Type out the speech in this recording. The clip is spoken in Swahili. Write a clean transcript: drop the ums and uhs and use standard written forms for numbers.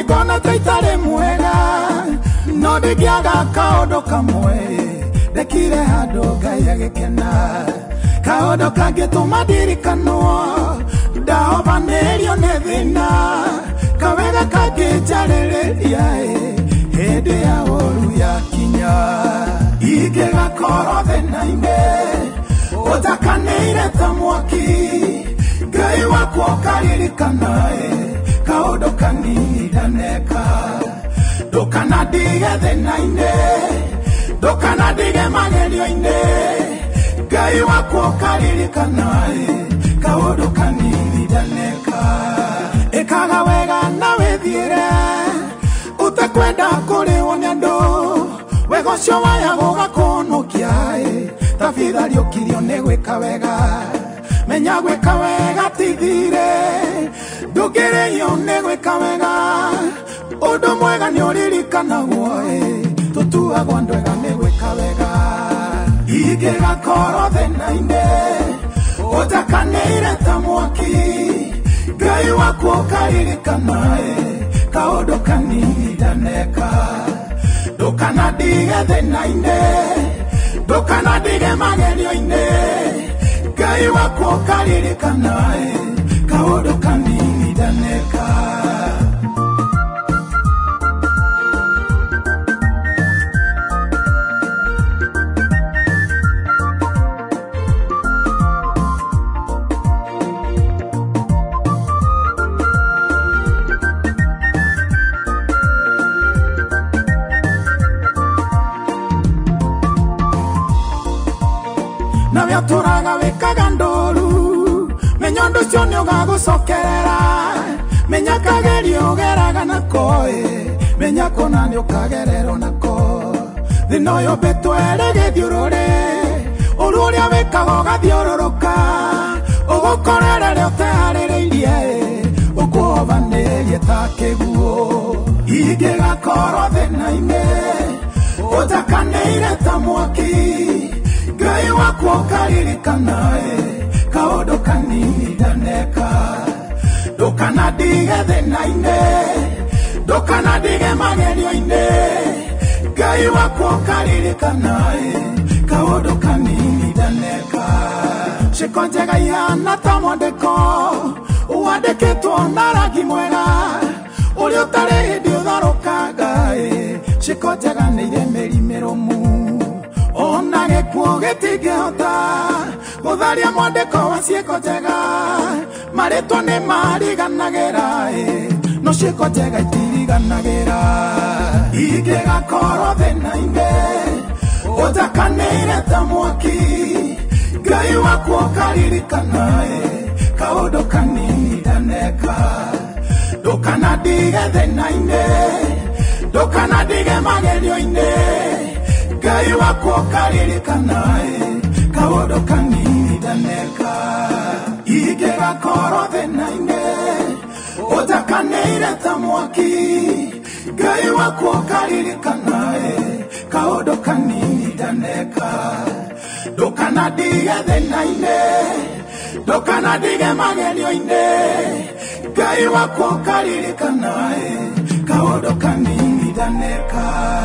ngona taitare mwega no ndigiaga kaundu kamwe ndekire handu Ngai agikena kaundu kangituma ndirikanwo ndahobanirio ni thina kawega kanginjarĩrĩria hindi ya ũru yakinya ingĩgakorwo thĩna-inĩ ũtakanĩire ta mwaki Ngai wakwa ũkaririkana kaundu kanini ndaneka ndũkanandige thĩna-inĩ ndũkanandige magerio-inĩ Ngai wakwa ũkaririkana kaundu kanini ndaneka ikaga wega na withiire utakwenda kũrĩo nĩ andũ wega ũcio waya gũgakũhonokia tafadhali ũkirio nĩ gwĩka wega menya gwĩka wega ti thirĩ ndũngĩrĩhio nĩ gwĩka wega ũndũ mwega nĩ ũririkanagwo tũtuagwo andũ ega nĩ gwĩka wega ingĩgakorwo thĩna-inĩ ũtakanĩire ta mwaki Ngai wakwa ũkaririkana kaundu kanini ndaneka ndũkanandige thĩna-inĩ ndũkanandige magerio-inĩ Ngai wakwa ũkaririkana kaundu kanini ndaneka tũraga wĩkaga ndũru menya ũndũ ũcio nĩ ũgagũcokerera menya kagerio ũgeraga nako menya kũna nĩ ũkagererwo nako thĩna ũyũ mbĩtwere gĩthiũrũrĩ ũru ũrĩa wĩkaga ũgathiũrũrũka ũgũkorere rĩo ũteharĩrĩirie ũkũhobanĩrie ta kĩguũ ingĩgakorwo thĩna-inĩ ũtakanĩire ta mwaki Ngai wakwa ũkaririkana kaundu kanini ndaneka ndũkanandige thĩna-inĩ ndũkanandige magerio-inĩ Ngai wakwa ũkaririkana kaundu kanini ndaneka ciĩko njega ihana ta mwandĩko wandĩkĩtwo na rangi mwega ũrĩa ũtarĩ hĩndĩ ũtharũkanga ciĩko njega nĩ irĩ mĩri mĩrũmu ona gĩkuũ gĩtingĩhota gũtharia mwandĩko wa ciĩko njega marĩtwa nĩ mariganagĩra no ciĩko njega itiriganagĩra ingĩgakorwo thĩna-inĩ ũtakanĩire ta mwaki Ngai wakwa ũkaririkana kaundu kanini ndaneka ndũkanandige thĩna-inĩ ndũkanandige magerio-inĩ Ngai wakwa ũkaririkana kaundu kanini ndaneka ingĩgakorwo thĩna-inĩ ũtakanĩire ta mwaki Ngai wakwa ũkaririkana kaundu kanini ndaneka ndũkanandige thĩna-inĩ ndũkanandige magerio-inĩ Ngai wakwa ũkaririkana kaundu kanini ndaneka